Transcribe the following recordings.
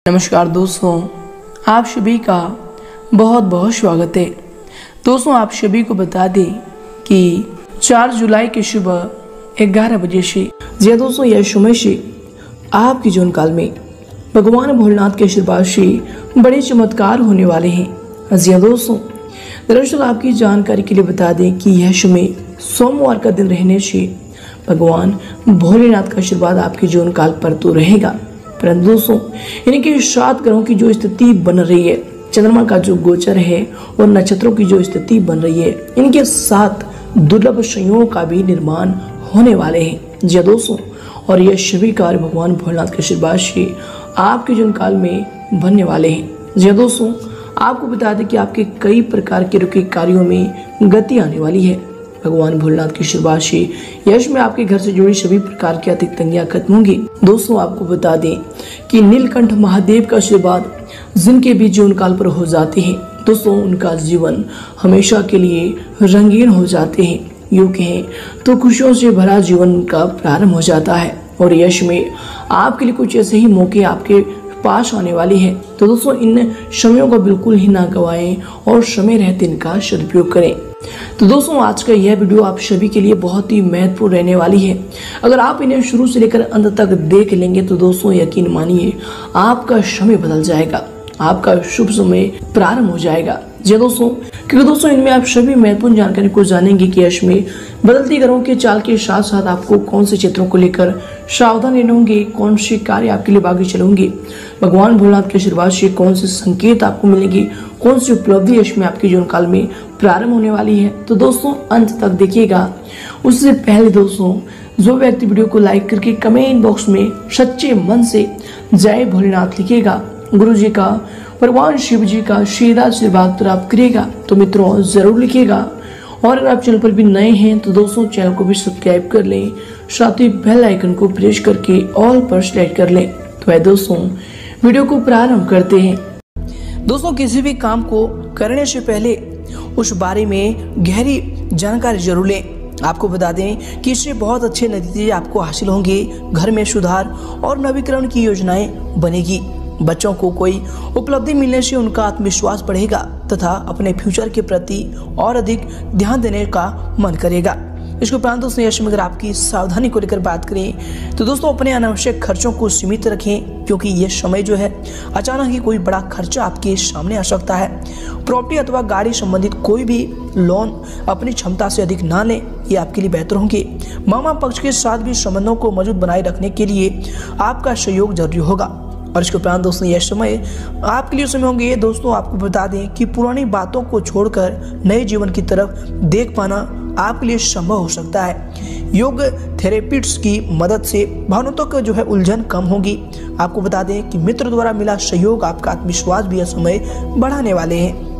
नमस्कार दोस्तों, आप सभी का बहुत बहुत स्वागत है। दोस्तों, आप सभी को बता दें कि 4 जुलाई की सुबह 11 बजे से जी दोस्तों यह समय से आपके जीवन काल में भगवान भोलेनाथ के आशीर्वाद से बड़े चमत्कार होने वाले हैं। जी दोस्तों, दरअसल आपकी जानकारी के लिए बता दें कि यह समय सोमवार का दिन रहने से भगवान भोलेनाथ का आशीर्वाद आपके जीवन काल पर तो रहेगा, परंतु दोस्तों इनके 7 ग्रहों की जो स्थिति बन रही है, चंद्रमा का जो गोचर है और नक्षत्रों की जो स्थिति बन रही है, इनके साथ दुर्लभ संयोगों का भी निर्माण होने वाले हैं। जी दोस्तों, और यह सभी कार्य भगवान भोलेनाथ के आशीर्वाद से आपके जीवन काल में बनने वाले हैं। जी दोस्तों, आपको बता दें कि आपके कई प्रकार के रुके कार्यों में गति आने वाली है। भगवान भोलेनाथ के आशीर्वाद से यश में आपके घर से जुड़ी सभी प्रकार की आर्थिक तंगियां खत्म होंगी। दोस्तों, आपको बता दें कि नीलकंठ महादेव का आशीर्वाद जिनके भी जीवन काल पर हो जाते हैं, दोस्तों उनका जीवन हमेशा के लिए रंगीन हो जाते हैं। यूं कहें तो खुशियों से भरा जीवन का प्रारंभ हो जाता है और यश में आपके लिए कुछ ऐसे ही मौके आपके पास आने वाली है। तो दोस्तों इन समयों को बिल्कुल ही ना गवाएं और समय रहते इनका सदुपयोग करें। तो दोस्तों आज का यह वीडियो आप सभी के लिए बहुत ही महत्वपूर्ण रहने वाली है। अगर आप इन्हें शुरू से लेकर अंत तक देख लेंगे तो दोस्तों यकीन मानिए आपका समय बदल जाएगा, आपका शुभ समय प्रारंभ हो जाएगा। जी दोस्तों, क्योंकि दोस्तों इनमें आप सभी महत्वपूर्ण जानकारी को जानेंगे कि यश में बदलती ग्रहों के चाल के साथ साथ आपको कौन से क्षेत्रों को लेकर सावधान रहना होंगे, कौन से कार्य आपके लिए आगे चलेंगे, भगवान भोलेनाथ के आशीर्वाद से कौन से संकेत आपको मिलेंगे, कौन सी उपलब्धि यश में आपके जीवन काल में प्रारंभ होने वाली है। तो दोस्तों अंत तक देखिएगा। उससे पहले दोस्तों जो व्यक्ति वीडियो को लाइक करके कमेंट बॉक्स में सच्चे मन से जय भोलेनाथ लिखेगा, गुरु जी का, भगवान शिव जी का सीधा आशीर्वाद प्राप्त करेगा। तो मित्रों जरूर लिखिएगा। और अगर आप चैनल पर भी नए हैं तो दोस्तों चैनल को भी सब्सक्राइब कर लें, साथ ही बेल आइकन को प्रेस करके ऑल पर सेलेक्ट कर लें। तो है दोस्तों वीडियो को प्रारंभ करते हैं। दोस्तों किसी भी काम को करने से पहले उस बारे में गहरी जानकारी जरूर लें। आपको बता दें कि इससे बहुत अच्छे नतीजे आपको हासिल होंगे, घर में सुधार और नवीकरण की योजनाएं बनेगी। बच्चों को कोई उपलब्धि मिलने से उनका आत्मविश्वास बढ़ेगा तथा अपने फ्यूचर के प्रति और अधिक ध्यान देने का मन करेगा। इसके उपरांत दोस्तों यश में अगर आपकी सावधानी को लेकर बात करें तो दोस्तों अपने अनावश्यक खर्चों को सीमित रखें, क्योंकि ये समय जो है अचानक ही कोई बड़ा खर्चा आपके सामने आ सकता है। प्रॉपर्टी अथवा गाड़ी संबंधित कोई भी लोन अपनी क्षमता से अधिक ना लें, ये आपके लिए बेहतर होंगे। मामा पक्ष के साथ भी संबंधों को मजबूत बनाए रखने के लिए आपका सहयोग जरूरी होगा। और इसके उपरांत दोस्तों यह समय आपके लिए समय होंगे। दोस्तों आपको बता दें कि पुरानी बातों को छोड़कर नए जीवन की तरफ देख पाना आपके लिए संभव हो सकता है। योग थेरेपिस्ट्स की मदद से भावनात्मक जो है उलझन कम होगी। आपको बता दें कि मित्र द्वारा मिला सहयोग आपका आत्मविश्वास भी यह समय बढ़ाने वाले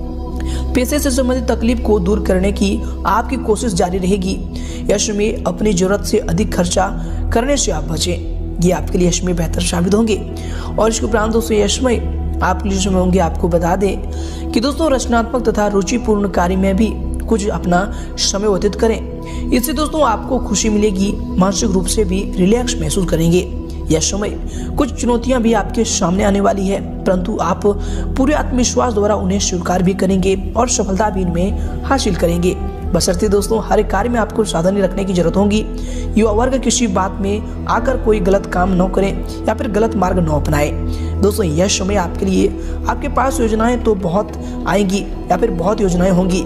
हैं। पैसे से संबंधित तकलीफ को दूर करने की आपकी कोशिश जारी रहेगी। यश में अपनी जरूरत से अधिक खर्चा करने से आप बचें, ये आपके लिए यश में बेहतर साबित होंगे। और इसके उपरांत दोस्तों यश में आपके लिए समय होंगे। आपको बता दें कि दोस्तों रचनात्मक तथा रुचिपूर्ण कार्य में भी कुछ अपना समय व्यतीत करें। इससे दोस्तों आपको खुशी मिलेगी, मानसिक रूप से भी रिलैक्स महसूस करेंगे। यह समय कुछ चुनौतियां भी आपके सामने आने वाली है, परंतु आप पूरे आत्मविश्वास द्वारा उन्हें स्वीकार भी करेंगे और सफलता भी इनमें हासिल करेंगे। बशर्ते दोस्तों हर कार्य में आपको सावधानी रखने की जरूरत होगी। युवा वर्ग किसी बात में आकर कोई गलत काम न करें या फिर गलत मार्ग न अपनाएं। दोस्तों यह समय आपके लिए आपके पास योजनाएं तो बहुत आएंगी या फिर बहुत योजनाएं होंगी।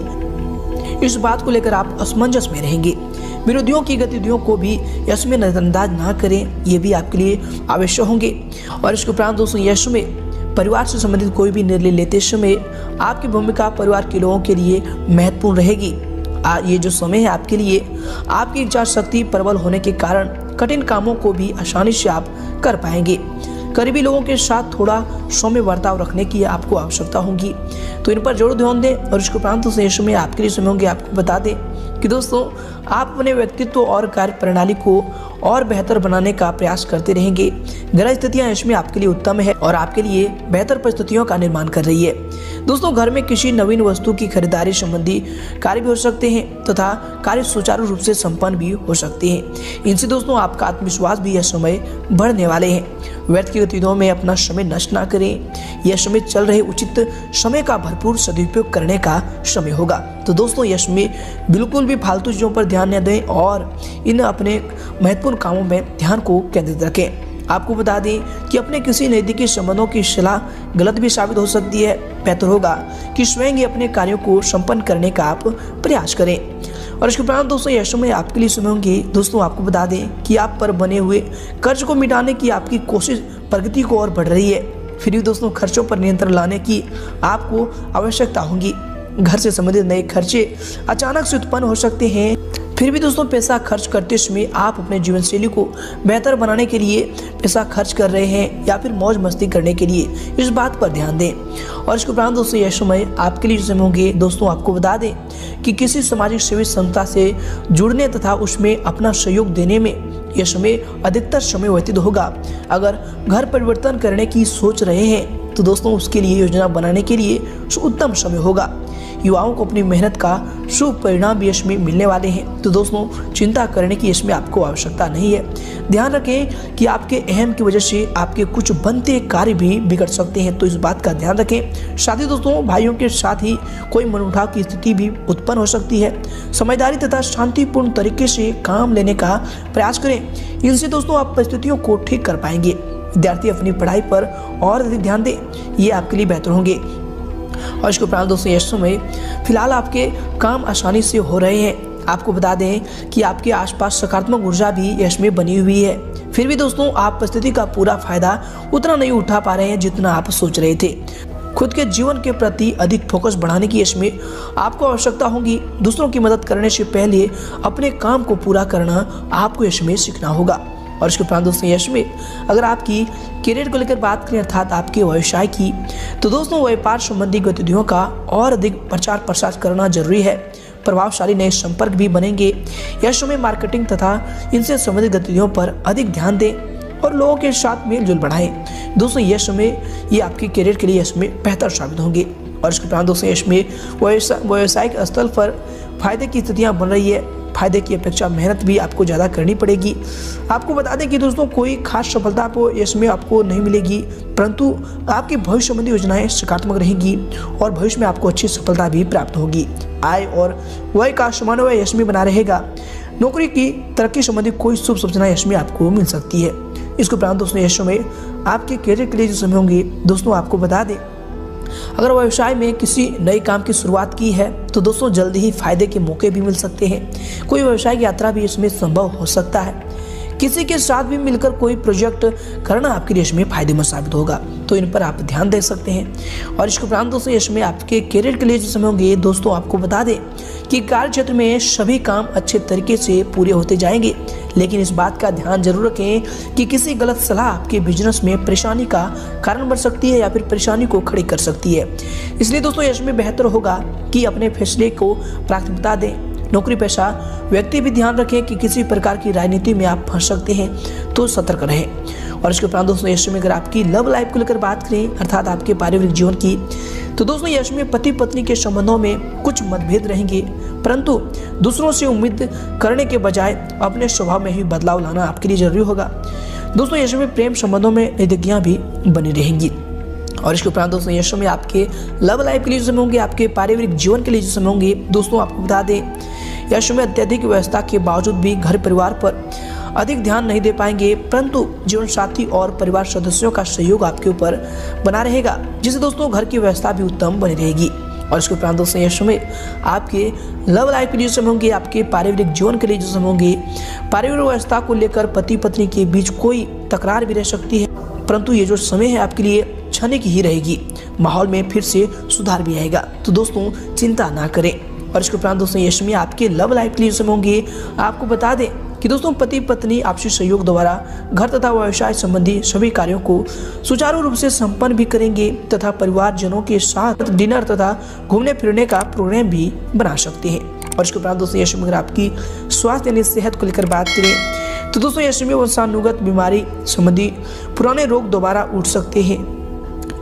इस बात को लेकर आप असमंजस में रहेंगे। विरोधियों की गतिविधियों को भी यश में नजरअंदाज ना करें, ये भी आपके लिए आवश्यक होंगे। और इसके उपरांत दोस्तों यश में परिवार से संबंधित कोई भी निर्णय लेते समय आपकी भूमिका परिवार के लोगों के लिए महत्वपूर्ण रहेगी। ये जो समय है आपके लिए आपकी इच्छा शक्ति प्रबल होने के कारण कठिन कामों को भी आसानी से आप कर पाएंगे। करीबी लोगों के साथ थोड़ा सौम्य बर्ताव रखने की आपको आवश्यकता होगी, तो इन पर जरूर ध्यान दें। और इसके उपरांत में आपके लिए समय होंगे। आपको बता दें कि दोस्तों आप अपने व्यक्तित्व और कार्य प्रणाली को और बेहतर बनाने का प्रयास करते रहेंगे। ग्रह स्थितियां इसमें आपके लिए उत्तम है और आपके लिए बेहतर परिस्थितियों का निर्माण कर रही है। दोस्तों घर में किसी नवीन वस्तु की खरीदारी संबंधी कार्य भी हो सकते हैं तथा कार्य सुचारू रूप से संपन्न भी हो सकते हैं। इनसे दोस्तों आपका आत्मविश्वास भी यह समय बढ़ने वाले हैं। व्यर्थ की गतिविधियों में अपना समय नष्ट ना करें। यह समय चल रहे उचित समय का भरपूर सदुपयोग करने का समय होगा। तो दोस्तों यह समय बिल्कुल भी फालतू चीज़ों पर ध्यान न दें और इन अपने महत्वपूर्ण कामों में ध्यान को केंद्रित रखें। आपको बता दें कि अपने किसी नज़दीकी संबंधों की सलाह गलत भी साबित हो सकती है। बेहतर होगा कि स्वयं ही अपने कार्यों को संपन्न करने का आप प्रयास करें। और इसके उपरांत दोस्तों यह समय आपके लिए समय होंगे। दोस्तों आपको बता दें कि आप पर बने हुए कर्ज को मिटाने की आपकी कोशिश प्रगति को और बढ़ रही है। फिर भी दोस्तों खर्चों पर नियंत्रण लाने की आपको आवश्यकता होगी। घर से संबंधित नए खर्चे अचानक से उत्पन्न हो सकते हैं। फिर भी दोस्तों पैसा खर्च करते समय आप अपने जीवन शैली को बेहतर बनाने के लिए पैसा खर्च कर रहे हैं या फिर मौज मस्ती करने के लिए, इस बात पर ध्यान दें। और इसके उपरांत दोस्तों यह समय आपके लिए समय होंगे। दोस्तों आपको बता दें कि किसी सामाजिक सेवी संस्था से जुड़ने तथा उसमें अपना सहयोग देने में यह समय अधिकतर समय व्यतीत होगा। अगर घर परिवर्तन करने की सोच रहे हैं तो दोस्तों उसके लिए योजना बनाने के लिए उत्तम समय होगा। युवाओं को अपनी मेहनत का शुभ परिणाम भी इसमें मिलने वाले हैं। तो दोस्तों चिंता करने की इसमें आपको आवश्यकता नहीं है। ध्यान रखें कि आपके अहम की वजह से आपके कुछ बनते कार्य भी बिगड़ सकते हैं, तो इस बात का ध्यान रखें। साथ ही दोस्तों भाइयों के साथ ही कोई मनमुटाव की स्थिति भी उत्पन्न हो सकती है। समझदारी तथा शांतिपूर्ण तरीके से काम लेने का प्रयास करें। इनसे दोस्तों आप परिस्थितियों को ठीक कर पाएंगे। विद्यार्थी अपनी पढ़ाई पर और अधिक ध्यान दें, ये आपके लिए बेहतर होंगे। और इसके उपरांत दोस्तों इस समय फिलहाल आपके काम आसानी से हो रहे हैं। आपको बता दें कि आपके आसपास सकारात्मक ऊर्जा भी इसमें बनी हुई है। फिर भी दोस्तों आप परिस्थिति का पूरा फायदा उतना नहीं उठा पा रहे हैं जितना आप सोच रहे थे। खुद के जीवन के प्रति अधिक फोकस बढ़ाने की इसमें आपको आवश्यकता होगी। दूसरों की मदद करने से पहले अपने काम को पूरा करना आपको इसमें सीखना होगा। और इसके उपरांत दोस्तों यश में अगर आपकी करियर को लेकर बात करें अर्थात आपके व्यवसाय की, तो दोस्तों व्यापार संबंधी गतिविधियों का और अधिक प्रचार प्रसार करना जरूरी है। प्रभावशाली नए संपर्क भी बनेंगे। यश में मार्केटिंग तथा इनसे संबंधित गतिविधियों पर अधिक ध्यान दें और लोगों के साथ मेलजोल बढ़ाएं। दोस्तों यश में ये आपके करियर के लिए इसमें बेहतर साबित होंगे। और इसके उपरांत दोस्तों यश में व्यावसायिक स्थल पर फायदे की स्थितियाँ बन रही है। फायदे की अपेक्षा मेहनत भी आपको ज़्यादा करनी पड़ेगी। आपको बता दें कि दोस्तों कोई खास सफलता को इसमें आपको नहीं मिलेगी, परंतु आपकी भविष्य संबंधी योजनाएं सकारात्मक रहेंगी और भविष्य में आपको अच्छी सफलता भी प्राप्त होगी। आय और व्यय का समन्वय इसमें बना रहेगा। नौकरी की तरक्की संबंधी कोई शुभ सूचना इसमें आपको मिल सकती है। इसके उपरांत दोस्तों इस समय आपके करियर के लिए जो समय होंगे, दोस्तों आपको बता दें अगर व्यवसाय में किसी नए काम की शुरुआत की है तो दोस्तों जल्दी ही फायदे के मौके भी मिल सकते हैं। कोई व्यवसायिक यात्रा भी इसमें संभव हो सकता है। किसी के साथ भी मिलकर कोई प्रोजेक्ट करना आपके लिए इसमें फायदेमंद साबित होगा, तो इन पर आप ध्यान दे सकते हैं। और इसके उपरांत दोस्तों इसमें आपके करियर के लिए जो समय होंगे, दोस्तों आपको बता दें कि कार्य क्षेत्र में सभी काम अच्छे तरीके से पूरे होते जाएंगे, लेकिन इस बात का ध्यान जरूर रखें कि किसी गलत सलाह आपके बिजनेस में परेशानी का कारण बन सकती है या फिर परेशानी को खड़ी कर सकती है। इसलिए दोस्तों इसमें बेहतर होगा कि अपने फैसले को प्राथमिकता दें। नौकरी पेशा व्यक्ति भी ध्यान रखें कि किसी प्रकार की राजनीति में आप फंस सकते हैं, तो सतर्क रहें। और इसके उपरांत दोस्तों यश में अगर आपकी लव लाइफ को लेकर बात करें अर्थात आपके पारिवारिक जीवन की, तो दोस्तों यश में पति पत्नी के संबंधों में कुछ मतभेद रहेंगे, परंतु दूसरों से उम्मीद करने के बजाय अपने स्वभाव में ही बदलाव लाना आपके लिए जरूरी होगा। दोस्तों यश में प्रेम संबंधों में नजदीकियां भी बनी रहेंगी। और इसके उपरांत दोस्तों यश में आपके लव लाइफ के लिए जो समय होंगे, आपके पारिवारिक जीवन के लिए जो समय होंगे, दोस्तों आपको बता दें यश में अत्यधिक व्यवस्था के बावजूद भी घर परिवार पर अधिक ध्यान नहीं दे पाएंगे, परंतु जीवन साथी और परिवार सदस्यों का सहयोग आपके ऊपर बना रहेगा, जिससे दोस्तों घर की व्यवस्था भी उत्तम बनी रहेगी। और इसके उपरांत दोस्तों यश में आपके लव लाइफ के लिए जो समय होंगे, आपके पारिवारिक जीवन के लिए जो समय होंगे, पारिवारिक व्यवस्था को लेकर पति पत्नी के बीच कोई तकरार भी रह सकती है, परंतु ये जो समय है आपके लिए क्षणिक ही रहेगी। माहौल में फिर से सुधार भी आएगा, तो दोस्तों चिंता ना करें। और इसके उपरांत दोस्तों यश में आपके लव लाइफ के लिए समय होंगे, आपको बता दें कि दोस्तों पति पत्नी आपसी सहयोग द्वारा घर तथा व्यवसाय संबंधी सभी कार्यों को सुचारू रूप से संपन्न भी करेंगे तथा परिवारजनों के साथ डिनर तथा घूमने फिरने का प्रोग्राम भी बना सकते हैं। और इसके उपरांत दोस्तों यश में अगर आपकी स्वास्थ्य यानी सेहत को लेकर बात करें तो दोस्तों यश में वंशानुगत बीमारी संबंधी पुराने रोग दोबारा उठ सकते हैं।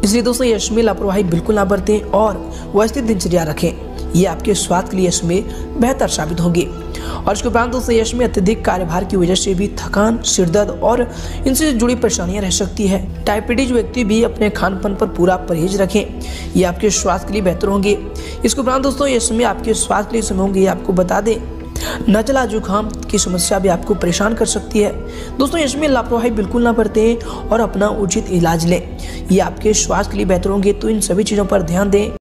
इसलिए दोस्तों ये समय लापरवाही बिल्कुल ना बरतें और व्यवस्थित दिनचर्या रखें। ये आपके स्वास्थ्य के लिए समय बेहतर साबित होंगे। और इसके उपरांत दोस्तों यश में अत्यधिक कार्यभार की वजह से भी थकान, सिरदर्द और इनसे जुड़ी परेशानियां रह सकती है। डायबिटीज व्यक्ति भी अपने खान पान पर पूरा परहेज रखें, ये आपके स्वास्थ्य के लिए बेहतर होंगे। इसके उपरांत दोस्तों यश में आपके स्वास्थ्य के लिए समय होंगे, आपको बता दें नजला जुकाम की समस्या भी आपको परेशान कर सकती है। दोस्तों इसमें लापरवाही बिल्कुल ना बरतें और अपना उचित इलाज लें, ये आपके स्वास्थ्य के लिए बेहतर होंगे। तो इन सभी चीज़ों पर ध्यान दें।